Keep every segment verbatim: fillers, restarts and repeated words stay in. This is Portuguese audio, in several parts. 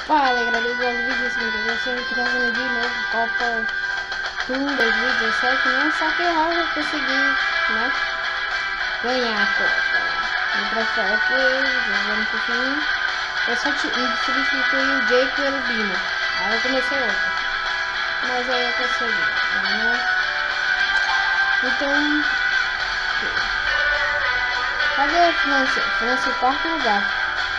Fala galera, eu gosto do vídeo assim, eu sempre trazendo de novo Copa Toon dois mil e dezessete, né? Só que eu já consegui, né? Ganhar a Copa. O troféu que jogando por fim, eu só substituí o Jake pelo Bino. Aí eu comecei outra. Mas aí eu consegui, né? Então, cadê a França? França em quarto lugar.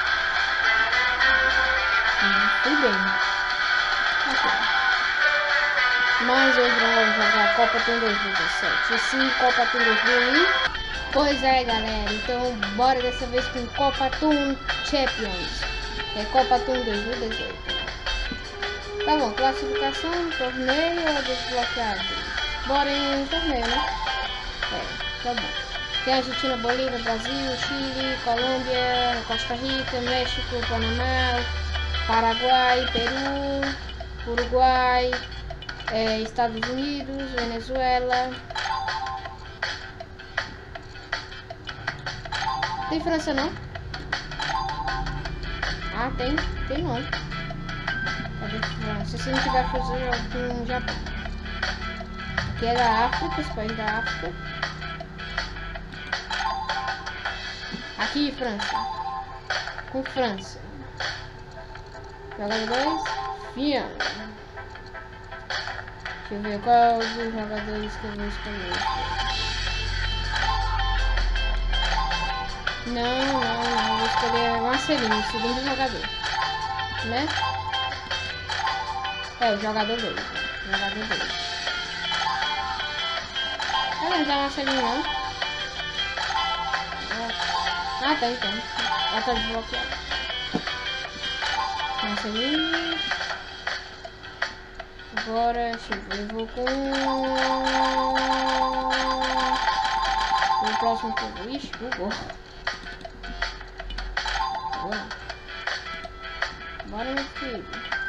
Fui bem. Okay. Mas hoje vamos jogar a Copa Toon dois mil e dezessete. E sim, Copa Toon dois mil e... Pois é, galera. Então, bora dessa vez com Copa Toon Champions. É Copa Toon dois mil e dezoito. Tá bom, classificação, torneio ou desbloqueado? Bora em um torneio, né? É, tá bom. Tem Argentina, Bolívia, Brasil, Chile, Colômbia, Costa Rica, México, Panamá, Paraguai, Peru, Uruguai, é, Estados Unidos, Venezuela. Tem França não? Ah, tem, tem não. Cadê França? Se não tiver França, eu tenho um Japão. Aqui é da África, os países da África. Aqui, França. Com França. Jogador dois, Fian. Deixa eu ver qual dos jogadores que eu vou escolher. Não, não, não. Vou escolher Marcelinho, o segundo jogador. Né? É, o jogador dois. Né? Jogador dois. Ah, não dá Marcelinho não. Ah, tá, então. Ela tá desbloqueada. Marcelinho. Agora, deixa eu ver, eu vou com o próximo que eu vou. Ixi, bugou. Bora. Bora, meu filho.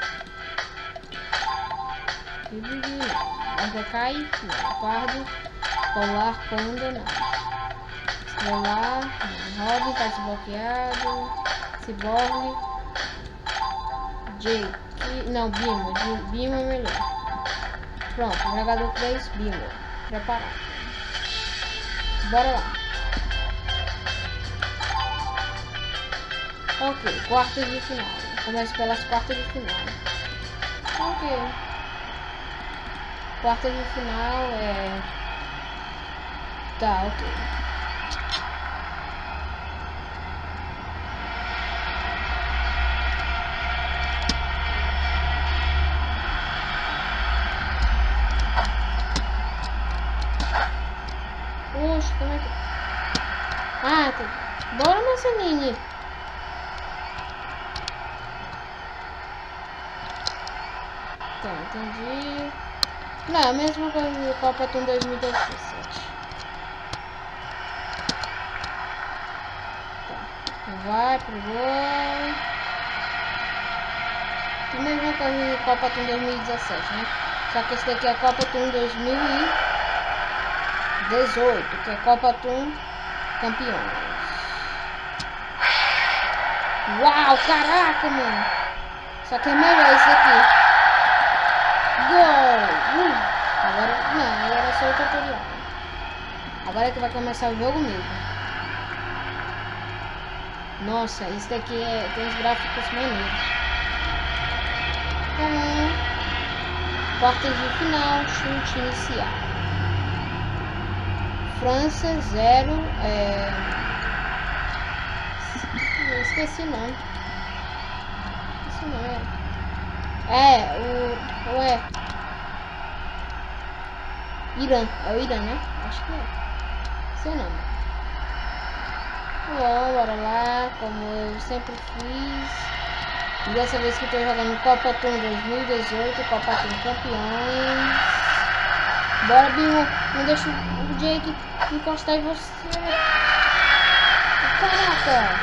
Mordecai, não. Pardo, Polar, Panda, não. Estelar, não. Robin tá desbloqueado. Cyborg. Jake, não, Bimo, Bimo é melhor. Pronto, jogador três, Bimo. Preparado. Bora lá. Ok, quartas de final. Começa pelas quartas de final. Ok. Quartas de final é... Tá, ok. Poxa, como é que... Ah, tá... Bora, Marcelinho. Tá, entendi. Não, a mesma coisa do Copa Toon dois mil e dezessete. Tá. Vai pro gol. A mesma coisa do Copa Toon dois mil e dezessete, né? Só que esse daqui é Copa Toon dois mil e dezoito, que é Copa Toon Campeões. Uau, caraca, mano. Só que é melhor esse aqui. Gol! Uh, agora, não, agora é só o tutorial. Agora é que vai começar o jogo mesmo. Nossa, esse daqui é, tem os gráficos maneiros. Então, quartas de final, chute inicial. França zero, é... eu esqueci o nome. Esqueci o nome. É, o... Ué. Irã, é o Irã, né? Acho que é. Seu nome. Bom, bora lá, como eu sempre fiz. E dessa vez que eu tô jogando Copa Toon dois mil e dezoito, Copa Toon Campeões. Bora, Bimo, não deixa o Jake encostar em você. Caraca!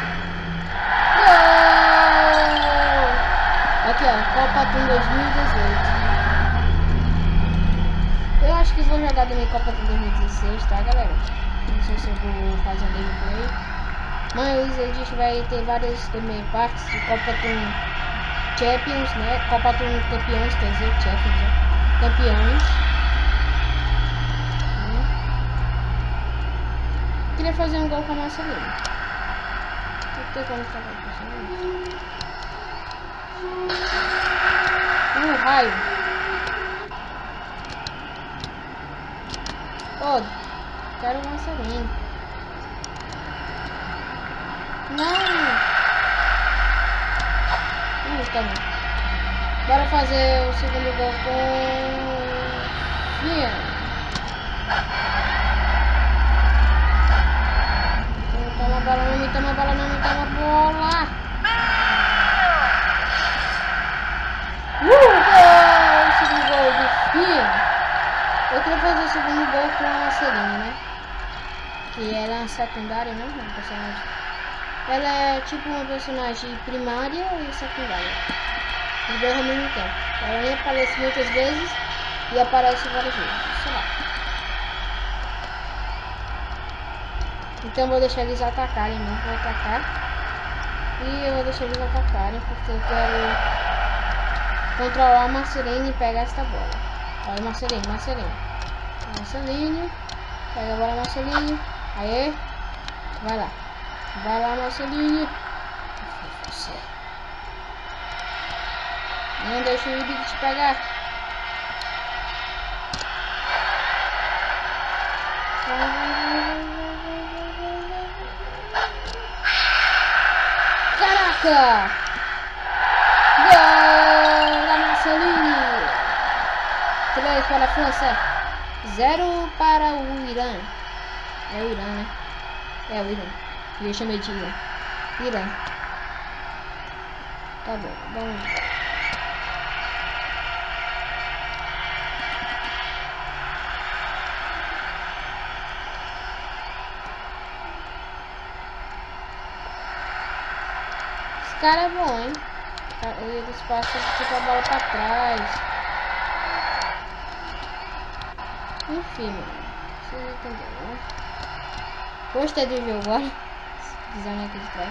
Gol! Aqui, ó, Copa Toon dois mil e dezoito. Eu acho que vou jogar também Copa Toon dois mil e dezesseis, tá, galera? Não sei se eu vou fazer gameplay. Mas a gente vai ter várias também partes de Copa Toon Champions, né? Copa dos Campeões, quer dizer, Champions, né? Campeões. Hum. Queria fazer um gol com a Marcelino. Não tem como fazer isso. Uh, raio. Oh, quero o Marcelino. Não. Uh, tá bom. Bora fazer o segundo gol com Fia. Toma a bola, não me toma a bola, não me toma a bola. Uh, gol! Segundo gol do Fia. Eu queria fazer o segundo gol com a Marcelina, né? Que ela é uma secundária, né? Uma personagem. Ela é tipo uma personagem primária e secundária. Os dois ao mesmo tempo. Ela nem aparece muitas vezes e aparece várias vezes. Sei lá. Então eu vou deixar eles atacarem, não vou atacar. E eu vou deixar eles atacarem porque eu quero controlar a Marcelina e pegar esta bola. Olha, Marcelino, Marcelino. Marcelino. Pega a bola, Marcelino. Aê. Vai lá. Vai lá, Marcelino. Você. Não deixa o Ibig te pegar. Caraca! Gol da Marcelino. três para a França, zero para o Irã. É o Irã, né? É o Irã. Eu chamei de Irã. Irã. Tá bom, vamos ver. Esse cara é bom, hein? Eles passam tipo a bola pra trás. Enfim, mano. Vocês entenderam, né? Gostei do jogo, olha. Design aqui de trás.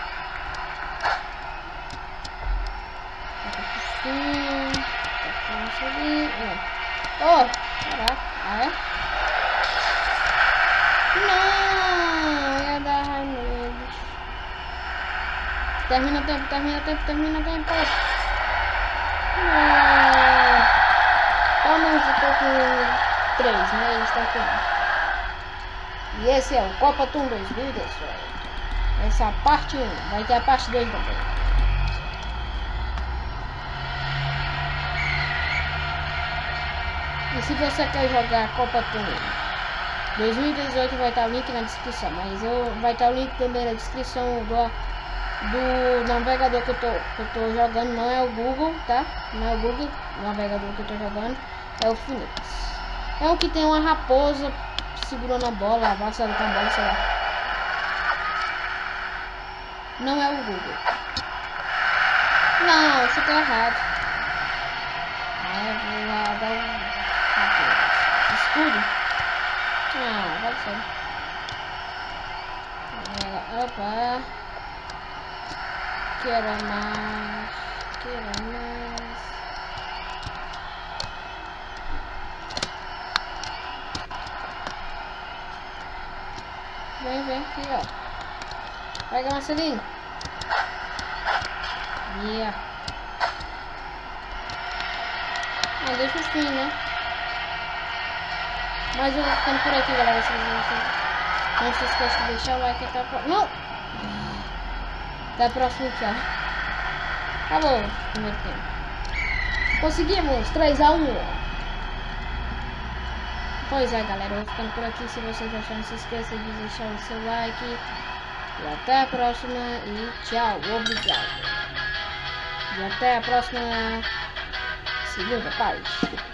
Toca pro fim. Toca isso ali. Oh, caraca. Ah, é? Não! Ia dar raio neles. Termina o tempo, termina o tempo, termina o tempo. Não! Pelo menos eu tô com três, né? Eles estão com um. E esse é o Copa Tour dois mil e dezoito. Essa é a parte um. Vai ter a parte dois também. E se você quer jogar Copa Tour dois mil e dezoito, vai estar o link na descrição. Mas eu, vai estar o link também na descrição do, do navegador que eu, tô, que eu tô jogando. Não é o Google, tá? Não é o Google, o navegador que eu tô jogando. É o Phoenix. É um que tem uma raposa segurando a bola, avançando com a bola, sei lá. Não é o Google. Não, isso tá errado. Ah, eu vou lá dar um escudo. Ah, vai ser. Opa. Quero mais. Quero mais. Vem, vem aqui, ó. Pega, Marcelinho. Yeah. Ah, deixa o fim, né? Mas eu vou ficando por aqui, galera. Se vocês não se esqueçam de deixar o like até a próxima. Não! Até a próxima, tchau. Acabou o primeiro tempo. Conseguimos! três a um. Pois é, galera, eu vou ficando por aqui. Se vocês acharam, não se esqueça de deixar o seu like. E até a próxima. E tchau. Obrigado. E até a próxima segunda parte.